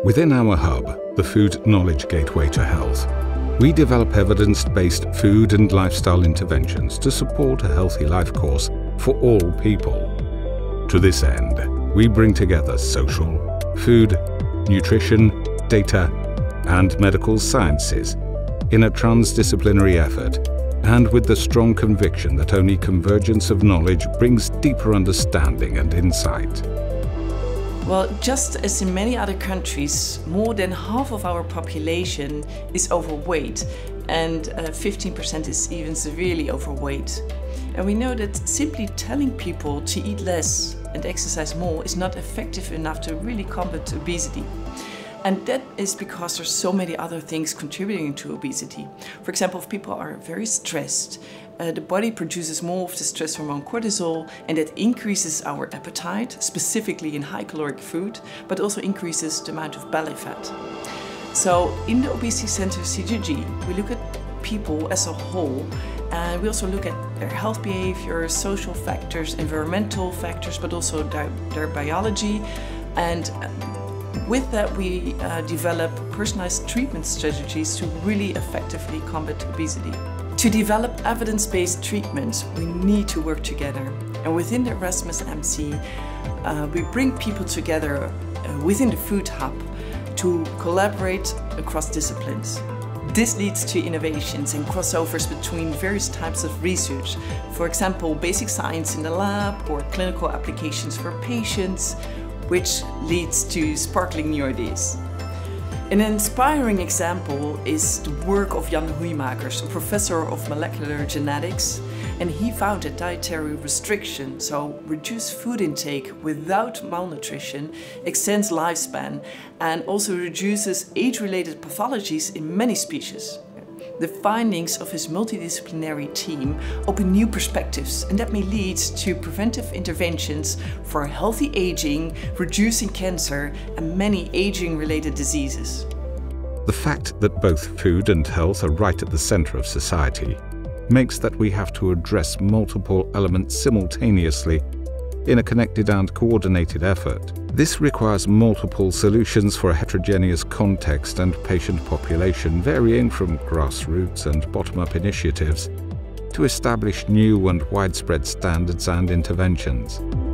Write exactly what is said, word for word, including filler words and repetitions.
Within our hub, the Food Knowledge Gateway to Health, we develop evidence-based food and lifestyle interventions to support a healthy life course for all people. To this end, we bring together social, food, nutrition, data, and medical sciences in a transdisciplinary effort, and with the strong conviction that only convergence of knowledge brings deeper understanding and insight. Well, just as in many other countries, more than half of our population is overweight, and uh, fifteen percent is even severely overweight. And we know that simply telling people to eat less and exercise more is not effective enough to really combat obesity. And that is because there's so many other things contributing to obesity. For example, if people are very stressed, uh, the body produces more of the stress hormone cortisol, and that increases our appetite, specifically in high caloric food, but also increases the amount of belly fat. So in the Obesity Center C G G, we look at people as a whole, and we also look at their health behavior, social factors, environmental factors, but also their, their biology. And with that, we uh, develop personalized treatment strategies to really effectively combat obesity. To develop evidence-based treatments, we need to work together. And within the Erasmus M C, uh, we bring people together uh, within the Food Hub to collaborate across disciplines. This leads to innovations and crossovers between various types of research. For example, basic science in the lab or clinical applications for patients, which leads to sparkling new ideas. An inspiring example is the work of Jan Hoeimakers, a professor of molecular genetics, and he found that dietary restriction, so reduced food intake without malnutrition, extends lifespan and also reduces age-related pathologies in many species. The findings of his multidisciplinary team open new perspectives, and that may lead to preventive interventions for healthy aging, reducing cancer, and many aging-related diseases. The fact that both food and health are right at the center of society makes that we have to address multiple elements simultaneously in a connected and coordinated effort. This requires multiple solutions for a heterogeneous context and patient population, varying from grassroots and bottom-up initiatives to establish new and widespread standards and interventions.